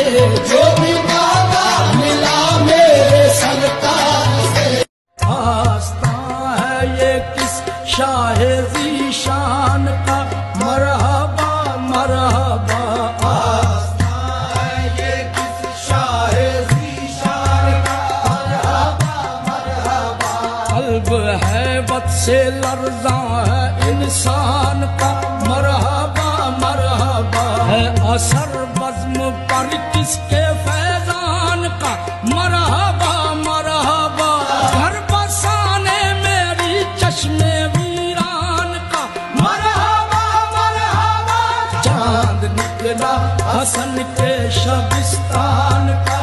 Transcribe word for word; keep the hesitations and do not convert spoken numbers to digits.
से, जो भी मांगा मिला मेरे सरकार से। आस्था है ये किस शाहे ज़ीशान का, मरहबा मरहबा। आस्था है ये किस शाहे ज़ीशान का, मरहबा मरहबा। कल्ब है बद से लर्ज़ा है इंसान का, मरहबा मरहबा। है असर बज़्म पर किसके फैज़ान का, मरहबा मरहबा। घर बसाने मेरी चश्मे वीरान का, मरहबा मरहबा। चांद निकला हसन के शबिस्तान का,